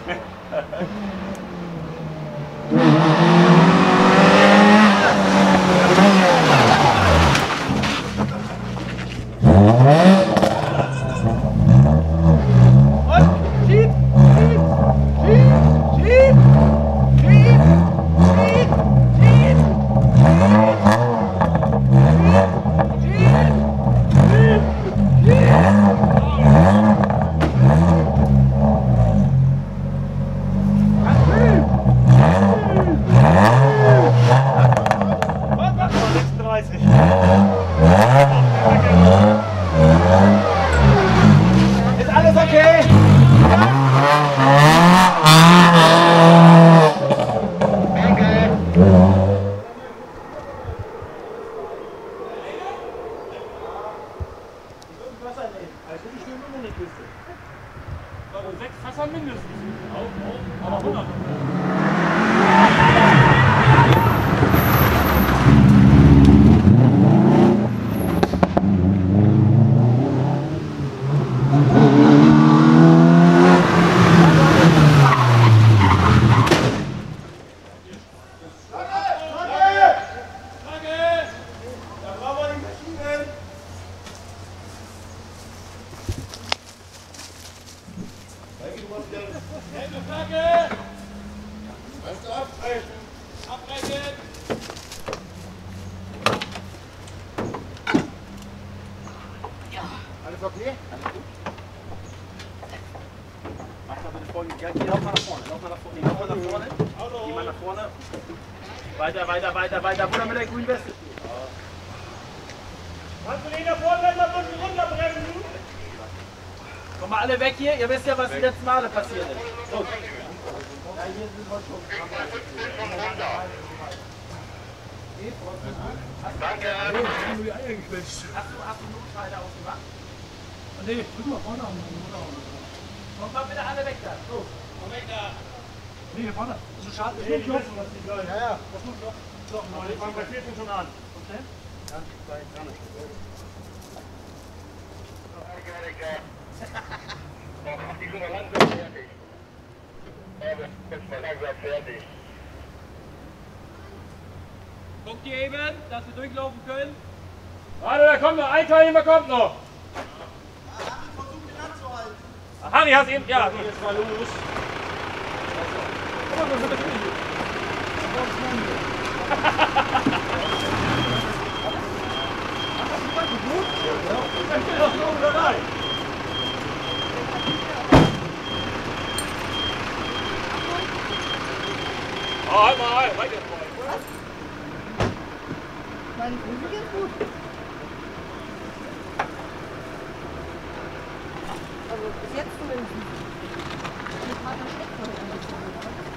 Weiter, Bruder mit der grünen Weste. Kannst du den da vorne mal ein bisschen runterbremsen? Kommt mal alle weg hier, ihr wisst ja, was die letzten Male passiert ist. So. Ja, hier sind wir schon. Danke. Hast du Notfalter ausgemacht? Nee, drück mal vorne an. Kommt mal bitte alle weg da. So. Komm weg da. Nee, hier vorne. Das ist schade. Nee, die wissen, was die sollen. Ja, ja. Das ist noch. So, Ich fange bei 14 schon an. Okay. Ja, sei gerne. Mach die schon mal langsam fertig. Jetzt mal langsam fertig. Guckt ihr eben, dass wir durchlaufen können? Warte, da kommt noch. Ein Teilnehmer kommt noch. Harry, hast eben. Ja, jetzt mal los. Guck mal, was ist das denn hier? Oh, halt mal, halt jetzt mal. Meine Grüße geht's gut. Also bis jetzt zumindest. Die Partner steckt heute ein bisschen.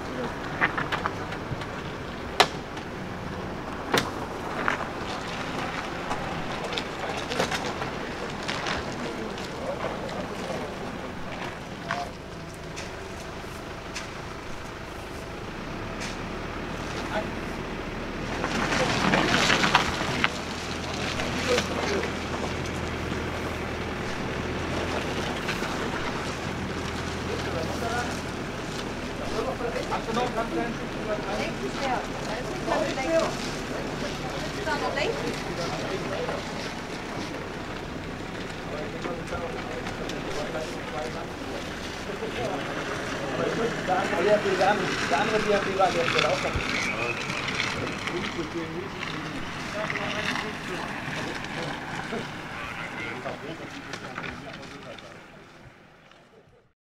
Der andere DHB war der Stelle auch noch.